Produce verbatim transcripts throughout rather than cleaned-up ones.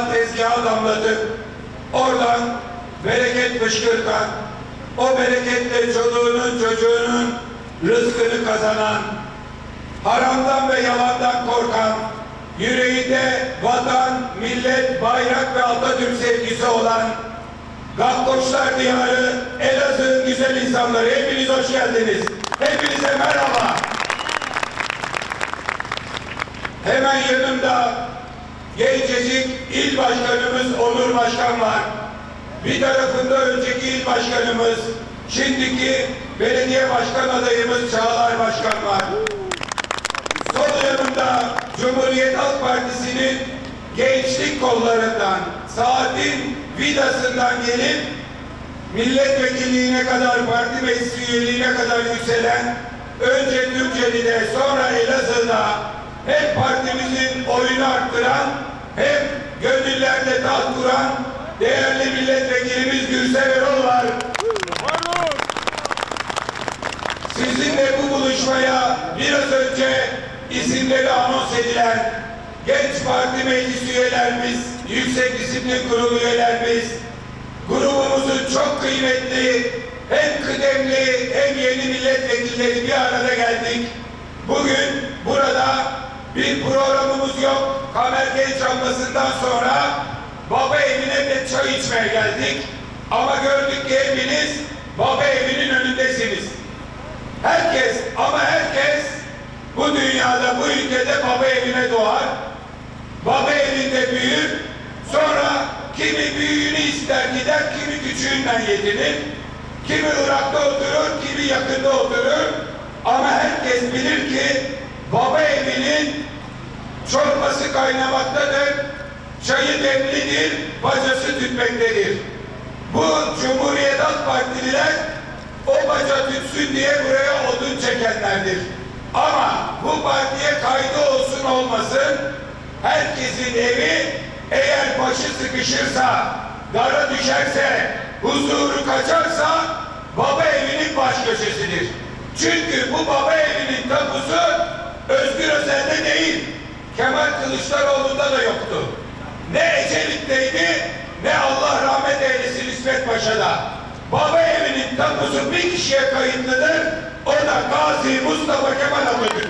Allah'a tezgaha damlatıp oradan bereket fışkırtan, o bereketle çoluğunun çocuğunun rızkını kazanan, haramdan ve yalandan korkan, yüreğinde vatan, millet, bayrak ve Atatürk sevgisi olan Gakkoşlar diyarı Elazığ'ın güzel insanları, hepiniz hoş geldiniz. Hepinize merhaba. Hemen yanımda gencecik il başkanımız Onur Başkan var. Bir tarafında önceki il başkanımız, şimdiki belediye başkan adayımız Çağlar Başkan var. Sol yanımda Cumhuriyet Halk Partisi'nin gençlik kollarından, saatin vidasından gelip milletvekilliğine kadar, parti meclis üyeliğine kadar yükselen, önce Tunceli'de sonra Elazığ'da hem partimizin oyunu arttıran hem gönüllerde taht kuran değerli milletvekilimiz Gürsel Erol var. Sizinle bu buluşmaya biraz önce isimleri anons edilen genç parti meclis üyelerimiz, yüksek disiplin kurulu üyelerimiz, grubumuzun çok kıymetli hem kıdemli hem yeni milletvekilleri bir arada geldik. Bugün burada bir programımız yok. Kamer Genç anmasından sonra baba evine bir çay içmeye geldik. Ama gördük ki hepiniz baba evinin önündesiniz. Herkes ama herkes bu dünyada, bu ülkede baba evine doğar. Baba evinde büyür. Sonra kimi büyüğünü ister gider, kimi küçüğünden yetinir. Kimi Irak'ta oturur, kimi yakında oturur. Ama herkes bilir ki baba evinin çorbası kaynamaktadır, çayı demlidir, bacası tütmektedir. Bu Cumhuriyet Halk Partililer o baca tütsün diye buraya odun çekenlerdir. Ama bu partiye kaydı olsun olmasın, herkesin evi eğer başı sıkışırsa, dara düşerse, huzuru kaçarsa baba evinin baş köşesidir. Çünkü bu baba evinin tapusu Özgür Özel'de değil, Kemal Kılıçdaroğlu'nda da yoktu. Ne Ecevit'teydi, ne Allah rahmet eylesin İsmet Paşa'da. Baba evinin tapusu bir kişiye kayıtlıdır, o da Gazi Mustafa Kemal Atatürk.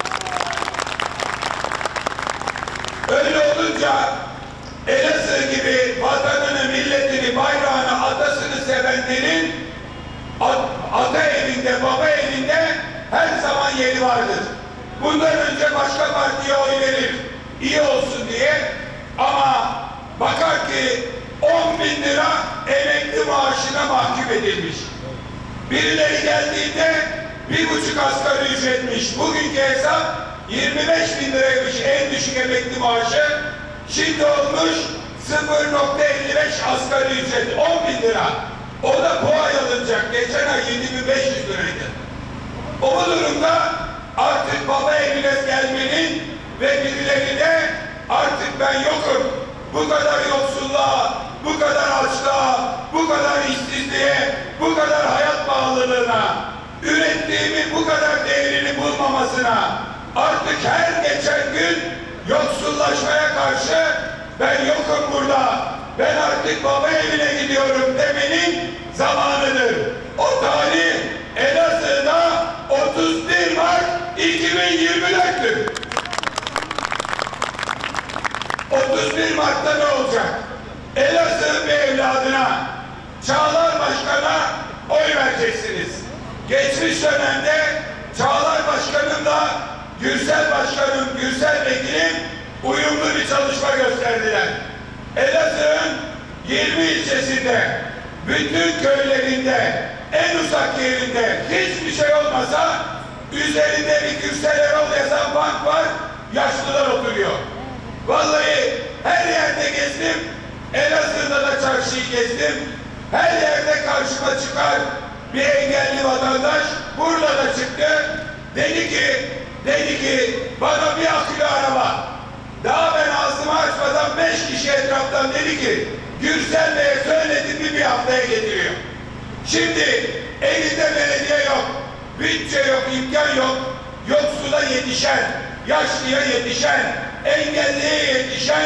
Öyle olunca Elazığ gibi vatanını, milletini, bayrağını, atasını sevenlerin at, ata evinde, baba evinde her zaman yeri vardır. Bundan önce başka partiye oy verir, iyi olsun diye, ama bakar ki on bin lira emekli maaşına mahkum edilmiş. Birileri geldiğinde bir buçuk asgari ücretmiş. Bugünkü hesap yirmi beş bin liraymış en düşük emekli maaşı. Şimdi olmuş sıfır nokta elli beş asgari ücret, on bin lira. O da bu ay alınacak. Geçen ay yedi bin beş yüz liraydı. O durumda artık baba evine gelmenin ve birileri de artık ben yokum, bu kadar yoksulluğa, bu kadar açlığa, bu kadar işsizliğe, bu kadar hayat pahalılığına, ürettiğimin bu kadar değerini bulmamasına, artık her geçen gün yoksullaşmaya karşı ben yokum burada, ben artık baba evine gidiyorum demenin zamanıdır. O tarih Elazığ'da otuz bir Mart iki bin yirmi dört'tür. otuz bir Mart'ta ne olacak? Elazığ'ın bir evladına, Çağlar Başkan'a oy vereceksiniz. Geçmiş dönemde Çağlar Başkanımla Gürsel Başkanım, Gürsel Vekilim uyumlu bir çalışma gösterdiler. Elazığ'ın yirmi ilçesinde, bütün köylerinde, en uzak yerinde hiçbir şey olmasa üzerinde bir Gürsel Erol yazan bank var, yaşlılar oturuyor. Vallahi her yerde gezdim, Elazığ'da da çarşıyı gezdim, her yerde karşıma çıkar bir engelli vatandaş, burada da çıktı, dedi ki, dedi ki bana bir akülü araba. Daha ben ağzımı açmadan beş kişi etraftan dedi ki, Gürsel Bey'e söyledim mi bir haftaya getiriyor. Şimdi elinde belediye yok, bütçe yok, imkan yok, yoksula yetişen, yaşlıya yetişen, engelliye yetişen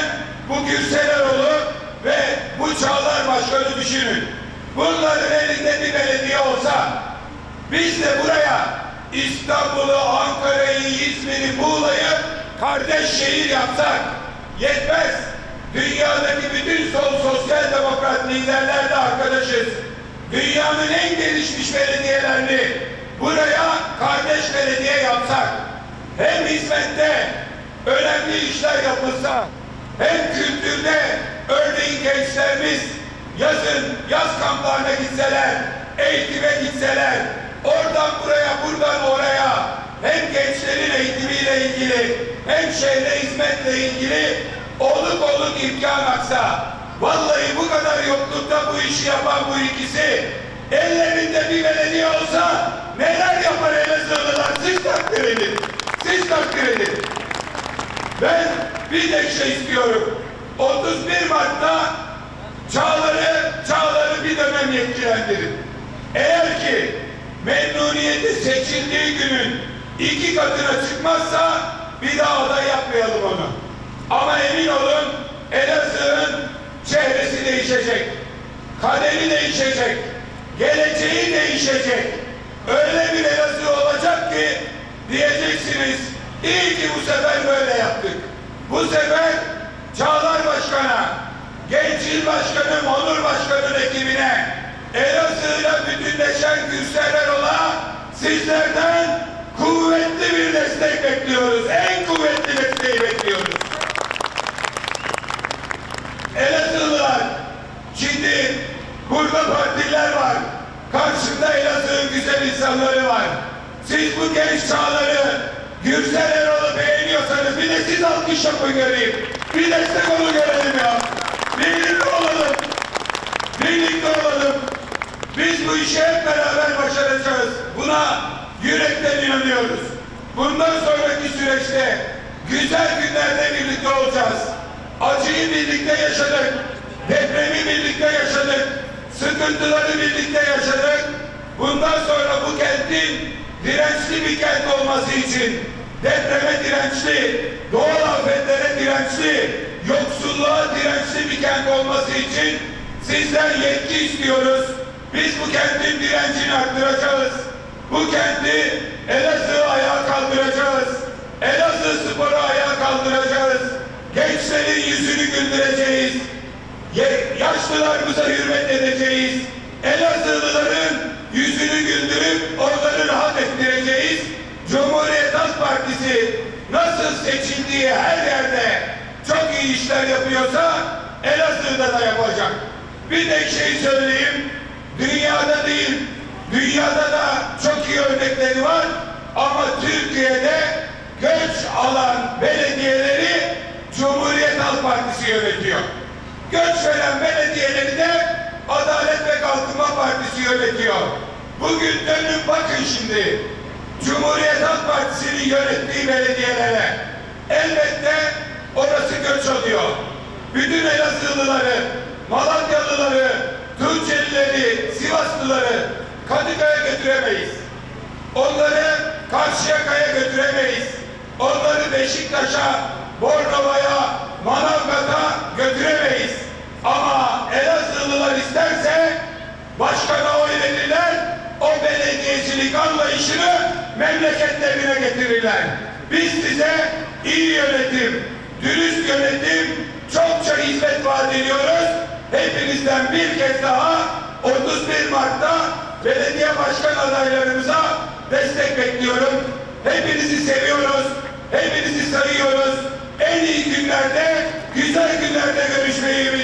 bu Gürseleroğlu ve bu Çağlar Başkanı düşünün. Bunların elinde bir belediye olsa, biz de buraya İstanbul'u, Ankara'yı, İzmir'i, Muğla'yı kardeş şehir yapsak yetmez. Dünyadaki bütün sol sosyal demokrat liderlerle arkadaşız. Dünyanın en gelişmiş belediyelerini buraya kardeş belediye yapsak, hem hizmette önemli işler yapılsa, hem kültürde örneğin gençlerimiz yazın yaz kamplarına gitseler, eğitime gitseler, oradan buraya, buradan oraya hem gençlerin eğitimiyle ilgili hem şehre hizmetle ilgili oluk oluk imkan aksa, vallahi bu kadar yoklukta bu işi yapan bu ikisi ellerinde bir belediye olsa neler yapar Elazığlılar, siz takdir edin. Siz takdir edin. Ben bir tek şey istiyorum. otuz bir Mart'ta Çağlar'ı, Çağlar'ı bir dönem yetkilendirin. Eğer ki memnuniyeti seçildiği günün iki katına çıkmazsa bir daha aday yapmayalım onu. Ama emin olun Elazığ'ın çehresi değişecek. Kaderi değişecek. Geleceği değişecek. Öyle bir Elazığ olacak ki diyeceksiniz, iyi ki bu sefer böyle yaptık. Bu sefer Çağlar Başkan'a, Genç İl Başkanı, Onur Başkan'ın ekibine, Elazığ'la bütünleşen Gürseleroğlu'na sizlerden kuvvetli bir destek bekliyoruz. En kuvvetli desteği bekliyoruz. Elazığlılar, şimdi burada partiler var. Karşında Elazığ'ın güzel insanları var. Siz bu genç Çağlar'ı, Gürseleroğlu beğeniyorsanız bir de siz alkış yapın göreyim. Bir destek onu görelim ya. Birlikte olalım. Birlikte olalım. Biz bu işi hep beraber başaracağız. Buna yürekten inanıyoruz. Bundan sonraki süreçte güzel günlerde birlikte olacağız. Acıyı birlikte yaşadık. Depremi birlikte yaşadık. Sıkıntıları birlikte yaşadık. Bundan sonra bu kentin dirençli bir kent olması için, depreme dirençli, doğal afetlere dirençli, yoksulluğa dirençli bir kent olması için sizden yetki istiyoruz. Biz bu kentin direncini arttıracağız. Bu kenti Elazığ ayağa kaldıracağız. Elazığ sporu ayağa kaldıracağız. Gençlerin yüzünü güldüreceğiz. Yaşlılarımıza hürmet edeceğiz. Elazığlıların yüzünü güldürüp onları rahat ettireceğiz. Cumhuriyet Halk Partisi nasıl seçildiği her yerde çok iyi işler yapıyorsa Elazığ'da da yapacak. Bir tek şey söyleyeyim. Dünyada değil, dünyada da çok iyi örnekleri var ama Türkiye'de göç alan belediyeleri Cumhuriyet Halk Partisi yönetiyor. Göç veren belediyeleri de Adalet ve Kalkınma Partisi yönetiyor. Bugün dönün bakın şimdi Cumhuriyet Halk Partisi'nin yönettiği belediyelere. Elbette orası göç alıyor. Bütün Elazığlıları, Malatyalıları, Tuncelileri, Sivaslıları Kadıköy'e götüremeyiz. Onları Karşıyaka'ya götüremeyiz. Onları Beşiktaş'a, Bornova'ya, Manavgat'a götüremeyiz. Ama Elazığlılar isterse başkana oy verirler, o belediyecilik anlayışını memleketlerine getirirler. Biz size iyi yönetim, dürüst yönetim, çokça hizmet vaat ediyoruz. Hepinizden bir kez daha otuz bir Mart'ta belediye başkan adaylarımıza destek bekliyorum. Hepinizi seviyoruz, hepinizi sayıyoruz. En iyi günlerde, güzel günlerde görüşmeyi